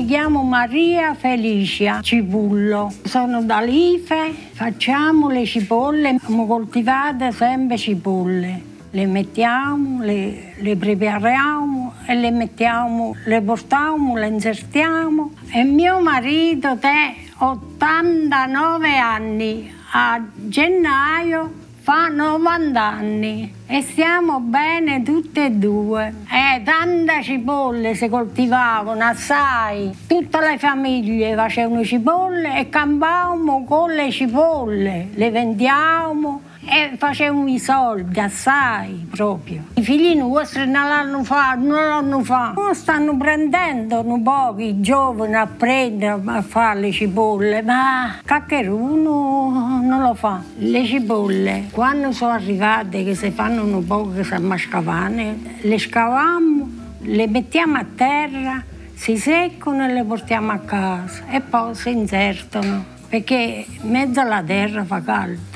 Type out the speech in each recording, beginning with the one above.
chiamo Maria Felicia Cipullo, sono da Life, facciamo le cipolle, abbiamo coltivato sempre cipolle. Le mettiamo, le prepariamo e le mettiamo, le portiamo, le insertiamo. E mio marito ha 89 anni, a gennaio fa 90 anni e stiamo bene tutte e due. Tante cipolle si coltivavano assai, tutte le famiglie facevano cipolle e campavamo con le cipolle, le vendiamo e facevamo i soldi assai proprio. I figli nostri non l'hanno fatto, non stanno prendendo un po' i giovani a prendere a fare le cipolle, ma qualcuno non lo fa. Le cipolle, quando sono arrivate che si fanno un po' che si mascavane, le scavamo, le mettiamo a terra, si seccano e le portiamo a casa e poi si insertano, perché in mezzo alla terra fa caldo.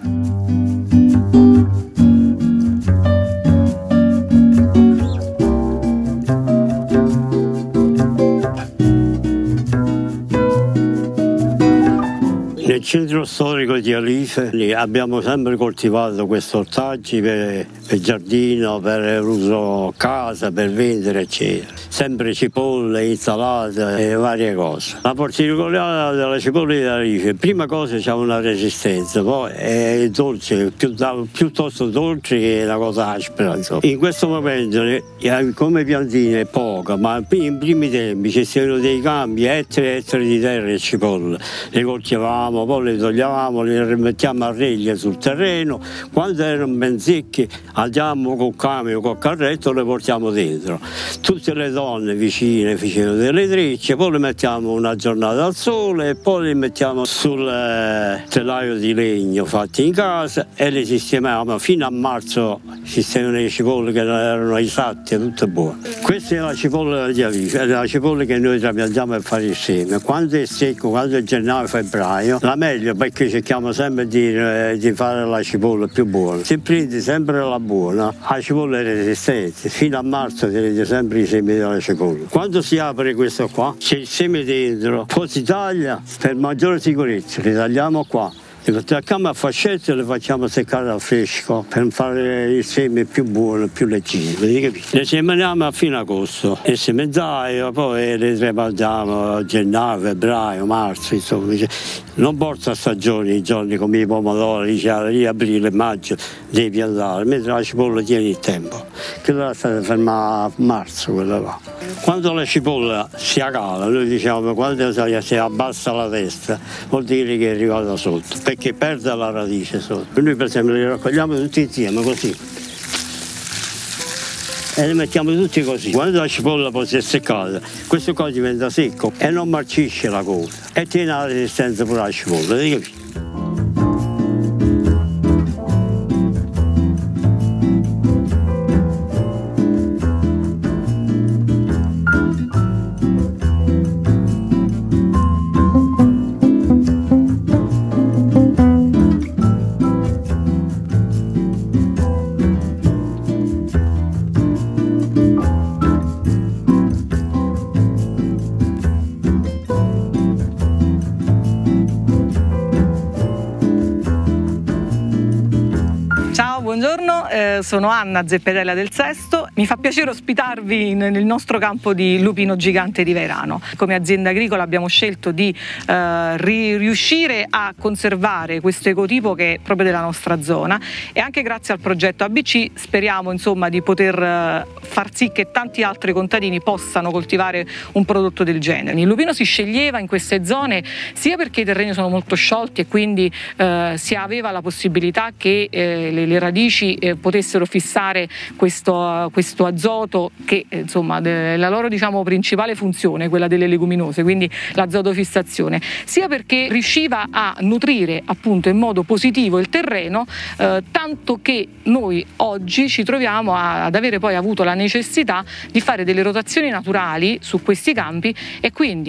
Nel centro storico di Alife abbiamo sempre coltivato questi ortaggi per giardino, per uso casa, per vendere eccetera. Sempre cipolle, insalate e varie cose. La particolarità della cipolla di Alife, prima cosa c'è una resistenza, poi è dolce, piuttosto dolce che una cosa aspra. In questo momento come piantine è poca, ma in primi tempi ci sono dei campi, ettari di terra e cipolle. Le coltivavamo, poi le toglievamo, le rimettiamo a reglia sul terreno, quando erano ben secche andiamo col camion, col carretto, le portiamo dentro. Tutte le donne vicine facevano delle trecce, poi le mettiamo una giornata al sole e poi le mettiamo sul telaio di legno fatti in casa e le sistemiamo fino a marzo. Sistemiamo le cipolle che erano esatte, tutte buone. Questa è la cipolla di Alife, è la cipolla che noi trapiantiamo a fare insieme. Quando è secco, quando è gennaio, febbraio, la meglio, perché cerchiamo sempre di fare la cipolla più buona. Si prende sempre la buona, la cipolla è resistente, fino a marzo tenete sempre i semi della cipolla. Quando si apre questo qua, c'è il seme dentro, poi si taglia per maggiore sicurezza, li tagliamo qua. Le attacchiamo a fascette e le facciamo seccare al fresco per fare il seme più buono, più leggero. Le semeniamo a fine agosto e semenzaio, poi le trapiantiamo a gennaio, febbraio, marzo, insomma. Non porta stagioni, i giorni come i pomodori, di aprile, maggio, devi piantare, mentre la cipolla tiene il tempo. Quella sta ferma a marzo, quella là. Quando la cipolla si accala, noi diciamo quando si abbassa la testa, vuol dire che è arrivata sotto, perché perde la radice sotto. Noi per esempio li raccogliamo tutti insieme così e li mettiamo tutti così. Quando la cipolla poi si è seccata, questo qua diventa secco e non marcisce la cosa e tiene la resistenza pure la cipolla, capito? Buongiorno, sono Anna Zeppetella del Sesto. Mi fa piacere ospitarvi nel nostro campo di lupino gigante di Vairano. Come azienda agricola abbiamo scelto di riuscire a conservare questo ecotipo che è proprio della nostra zona e anche grazie al progetto ABC speriamo insomma di poter far sì che tanti altri contadini possano coltivare un prodotto del genere. Il lupino si sceglieva in queste zone sia perché i terreni sono molto sciolti e quindi si aveva la possibilità che le radici potessero fissare questo azoto che insomma la loro diciamo principale funzione, quella delle leguminose, quindi l'azotofissazione, sia perché riusciva a nutrire appunto in modo positivo il terreno, tanto che noi oggi ci troviamo ad avere poi avuto la necessità di fare delle rotazioni naturali su questi campi e quindi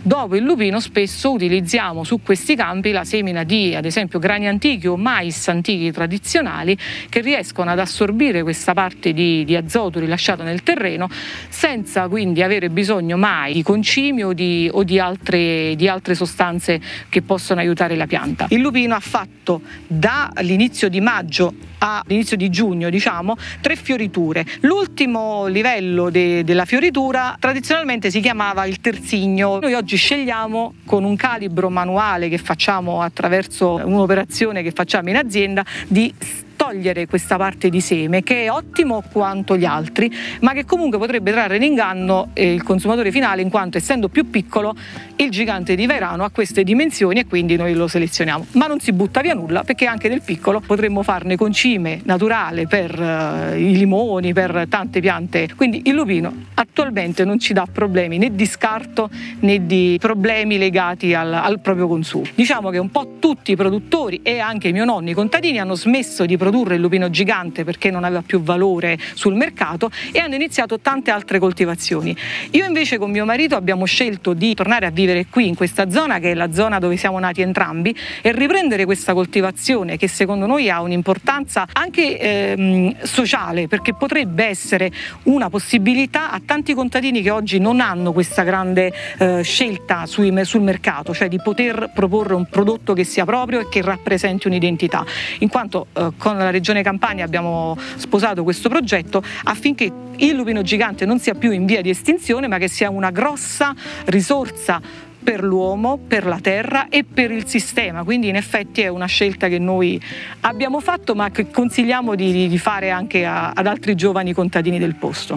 Dopo il lupino spesso utilizziamo su questi campi la semina di, ad esempio, grani antichi o mais antichi tradizionali, che riescono ad assorbire questa parte di azoto rilasciato nel terreno senza quindi avere bisogno mai di concimi o di altre sostanze che possono aiutare la pianta. Il lupino ha fatto dall'inizio di maggio all'inizio di giugno, diciamo, 3 fioriture. L'ultimo livello della fioritura tradizionalmente si chiamava il terzigno. Noi oggi scegliamo, con un calibro manuale che facciamo attraverso un'operazione che facciamo in azienda, di togliere questa parte di seme, che è ottimo quanto gli altri, ma che comunque potrebbe trarre in inganno il consumatore finale, in quanto, essendo più piccolo, il gigante di Vairano ha queste dimensioni e quindi noi lo selezioniamo. Ma non si butta via nulla, perché anche nel piccolo potremmo farne concime naturale per i limoni, per tante piante. Quindi il lupino attualmente non ci dà problemi né di scarto né di problemi legati al proprio consumo. Diciamo che un po' tutti i produttori e anche i miei nonni contadini hanno smesso di produrre il lupino gigante perché non aveva più valore sul mercato e hanno iniziato tante altre coltivazioni. Io invece con mio marito abbiamo scelto di tornare a vivere qui in questa zona, che è la zona dove siamo nati entrambi, e riprendere questa coltivazione che secondo noi ha un'importanza anche sociale, perché potrebbe essere una possibilità a tanti contadini che oggi non hanno questa grande scelta sul mercato, cioè di poter proporre un prodotto che sia proprio e che rappresenti un'identità, in quanto con la Regione Campania abbiamo sposato questo progetto affinché il lupino gigante non sia più in via di estinzione, ma che sia una grossa risorsa per l'uomo, per la terra e per il sistema. Quindi in effetti è una scelta che noi abbiamo fatto, ma che consigliamo di fare anche ad altri giovani contadini del posto.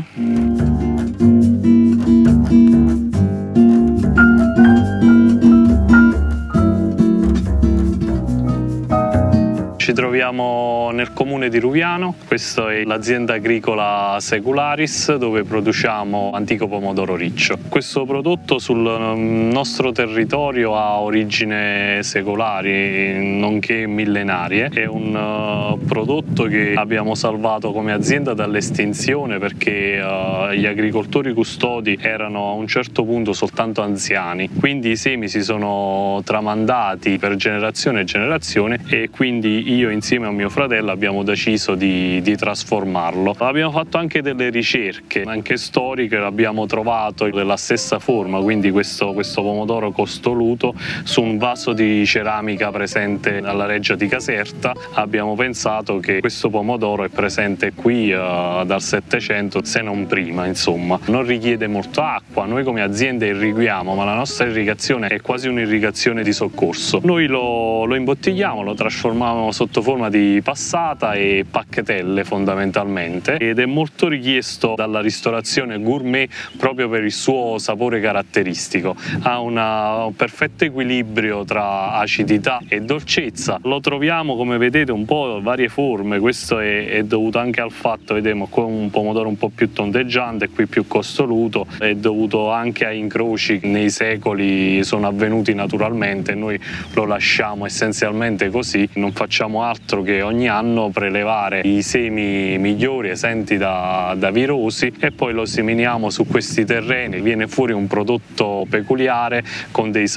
Ci troviamo nel comune di Ruviano, questa è l'azienda agricola Secularis, dove produciamo antico pomodoro riccio. Questo prodotto sul nostro territorio ha origine secolari, nonché millenarie. È un prodotto che abbiamo salvato come azienda dall'estinzione perché gli agricoltori custodi erano a un certo punto soltanto anziani, quindi i semi si sono tramandati per generazione e generazione e quindi io insieme a mio fratello abbiamo deciso di trasformarlo. Abbiamo fatto anche delle ricerche, anche storiche, abbiamo trovato della stessa forma, quindi questo pomodoro costoluto su un vaso di ceramica presente alla Reggia di Caserta. Abbiamo pensato che questo pomodoro è presente qui dal 700, se non prima, insomma. Non richiede molto acqua, noi come azienda irrighiamo, ma la nostra irrigazione è quasi un'irrigazione di soccorso. Noi lo imbottigliamo, lo trasformiamo sotto forma di passata e pacchetelle fondamentalmente, ed è molto richiesto dalla ristorazione gourmet proprio per il suo sapore caratteristico. Ha un perfetto equilibrio tra acidità e dolcezza. Lo troviamo, come vedete, un po' varie forme. Questo è dovuto anche al fatto, vediamo qua un pomodoro un po' più tondeggiante, qui più costoluto, è dovuto anche a incroci che nei secoli sono avvenuti naturalmente. Noi lo lasciamo essenzialmente così, non facciamo altro che ogni anno prelevare i semi migliori esenti da virosi e poi lo seminiamo su questi terreni. Viene fuori un prodotto peculiare con dei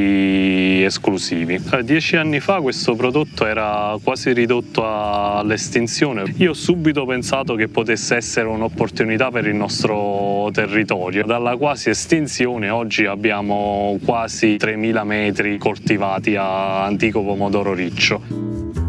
sapori esclusivi. 10 anni fa questo prodotto era quasi ridotto all'estinzione. Io ho subito pensato che potesse essere un'opportunità per il nostro territorio. Dalla quasi estinzione oggi abbiamo quasi 3.000 metri coltivati a antico pomodoro riccio.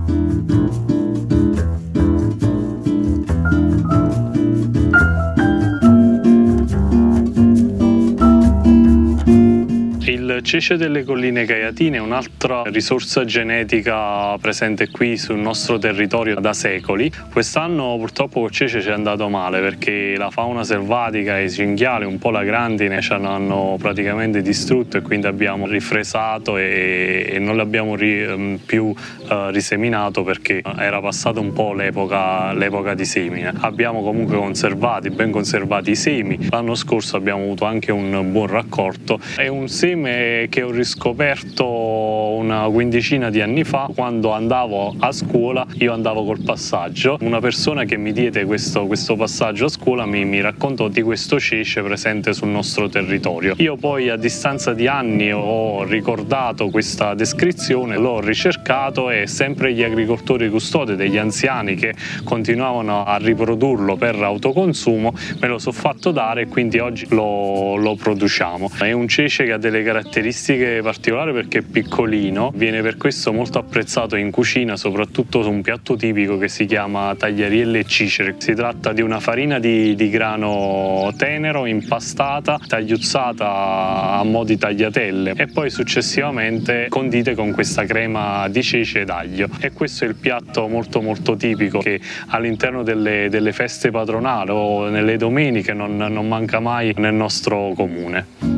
Il cece delle colline caiatine è un'altra risorsa genetica presente qui sul nostro territorio da secoli. Quest'anno purtroppo col cece ci è andato male perché la fauna selvatica e i cinghiali, un po' la grandine, ci hanno praticamente distrutto e quindi abbiamo rifresato e non l'abbiamo più riseminato perché era passata un po' l'epoca di semine. Abbiamo comunque ben conservati i semi. L'anno scorso abbiamo avuto anche un buon raccolto. È un seme che ho riscoperto una quindicina di anni fa. Quando andavo a scuola io andavo col passaggio, una persona che mi diede questo passaggio a scuola mi raccontò di questo cece presente sul nostro territorio. Io poi a distanza di anni ho ricordato questa descrizione, l'ho ricercato e sempre gli agricoltori custodi, degli anziani che continuavano a riprodurlo per autoconsumo, me lo sono fatto dare e quindi oggi lo produciamo. È un cece che ha delle caratteristiche particolari perché è piccolino, viene per questo molto apprezzato in cucina, soprattutto su un piatto tipico che si chiama tagliarielle e cicere. Si tratta di una farina di grano tenero impastata, tagliuzzata a mo' di tagliatelle e poi successivamente condite con questa crema di cece ed aglio. E questo è il piatto molto tipico che all'interno delle feste patronali o nelle domeniche non manca mai nel nostro comune.